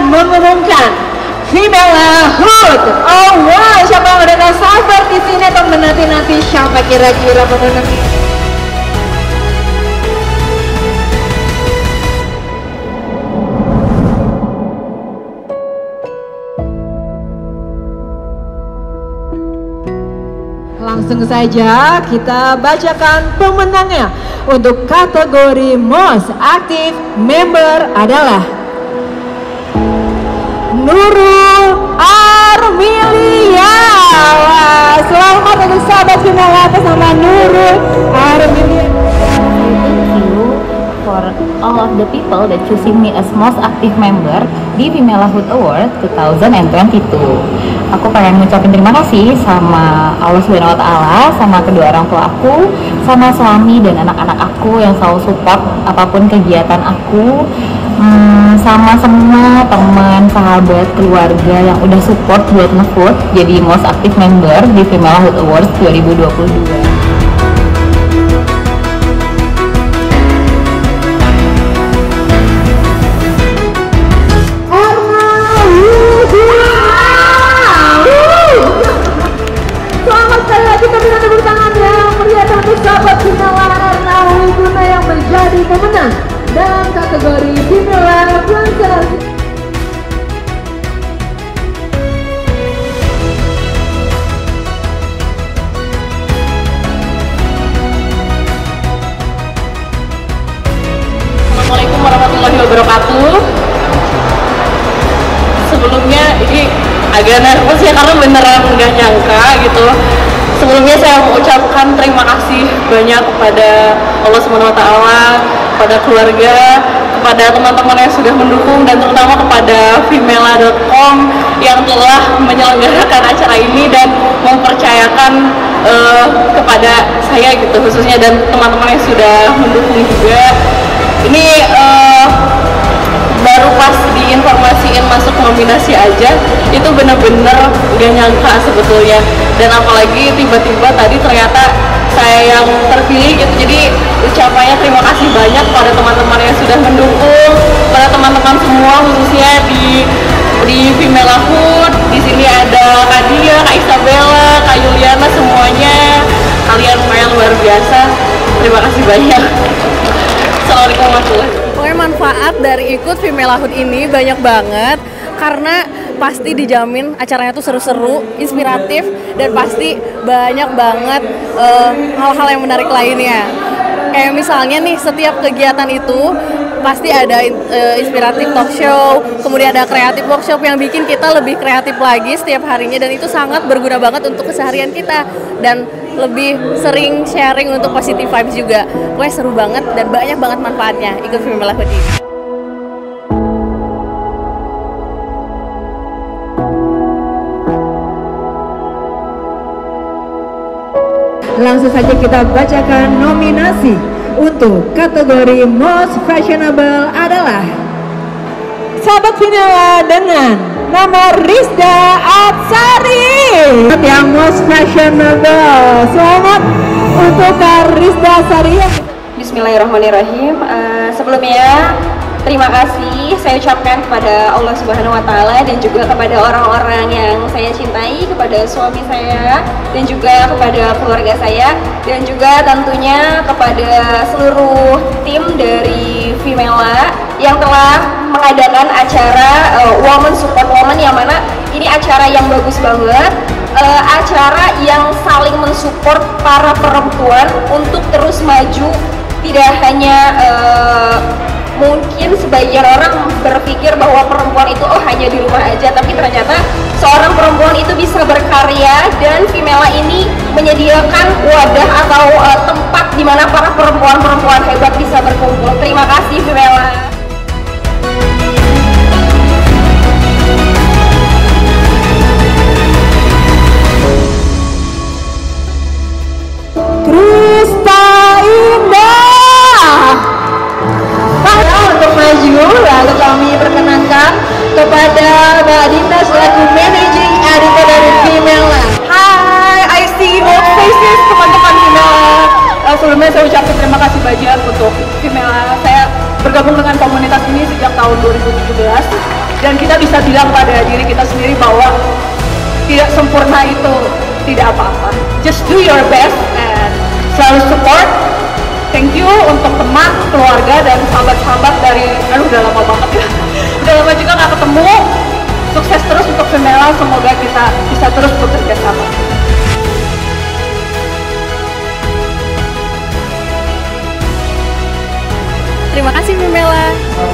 mengumumkan Female Hood. Oh wow, siapa yang udah sabar di sini atau menanti-nanti siapa kira-kira pemenang? Langsung saja kita bacakan pemenangnya. Untuk kategori Most Active Member adalah Nurul Armilia. Selamat untuk sahabat Femela atas nama Nurul Armilia. For all of the people that choosing me as most active member di Femela Hood Award 2022. Aku pengen ngucapin terima kasih sama Allah Subhanahu wa Ta'ala, sama kedua orang tua aku, sama suami dan anak-anak aku yang selalu support apapun kegiatan aku, sama semua teman, sahabat, keluarga yang udah support buat nge-vote jadi most active member di Femela Hood Awards 2022. Pemenang dalam kategori Femela Influencer. Assalamualaikum warahmatullahi wabarakatuh. Sebelumnya ini agak nervous ya karena beneran nggak nyangka gitu. Sebelumnya saya mengucapkan terima kasih banyak kepada Allah Subhanahu wa Ta'ala, kepada keluarga, kepada teman-teman yang sudah mendukung, dan terutama kepada Femela.com yang telah menyelenggarakan acara ini dan mempercayakan kepada saya gitu khususnya, dan teman-teman yang sudah mendukung juga. Ini baru pas diinformasiin masuk nominasi aja itu bener-bener gak nyangka sebetulnya, dan apalagi tiba-tiba tadi ternyata saya yang terpilih gitu. Jadi ucapannya terima kasih banyak pada teman-teman yang sudah mendukung, pada teman-teman semua khususnya di Femela Hood. Di sini ada Kak Dia, Kak Isabella, Kak Yuliana, semuanya kalian luar biasa. Terima kasih banyak. Assalamualaikum warahmatullahi wabarakatuh. Pokoknya manfaat dari ikut Femela Hood ini banyak banget, karena pasti dijamin acaranya tuh seru-seru, inspiratif, dan pasti banyak banget hal-hal yang menarik lainnya. Kayak misalnya nih, setiap kegiatan itu pasti ada inspiratif talk show, kemudian ada kreatif workshop yang bikin kita lebih kreatif lagi setiap harinya, dan itu sangat berguna banget untuk keseharian kita, dan lebih sering sharing untuk positive vibes juga. Pokoknya seru banget dan banyak banget manfaatnya ikut Femela Hood ini. Langsung saja kita bacakan nominasi. Untuk kategori Most Fashionable adalah sahabat Femela dengan nama Rizda Atsari. Yang Most Fashionable, selamat untuk Kak Rizda Atsari. Bismillahirrahmanirrahim. Sebelumnya terima kasih saya ucapkan kepada Allah Subhanahu wa Ta'ala, dan juga kepada orang-orang yang saya cintai, kepada suami saya, dan juga kepada keluarga saya, dan juga tentunya kepada seluruh tim dari Femela yang telah mengadakan acara Women Support Women, yang mana ini acara yang bagus banget, acara yang saling mensupport para perempuan untuk terus maju. Tidak hanya mungkin sebagian orang berpikir bahwa perempuan itu hanya di rumah aja, tapi ternyata seorang perempuan itu bisa berkarya, dan Femela ini menyediakan wadah atau tempat di mana para perempuan-perempuan hebat bisa berkumpul. Terima kasih Femela. Lalu kami perkenankan kepada Mbak Dinda selaku Managing Editor dari Femela. Hai, I see both faces teman-teman Femela. Sebelumnya saya ucapkan terima kasih banyak untuk Femela. Saya bergabung dengan komunitas bilang pada diri kita sendiri bahwa tidak sempurna itu tidak apa-apa. Just do your best and selalu support. Thank you untuk teman, keluarga, dan sahabat-sahabat dari, udah lama banget ya. Udah lama juga nggak ketemu. Sukses terus untuk Vimela, semoga kita bisa terus bekerja sama. Terima kasih Vimela.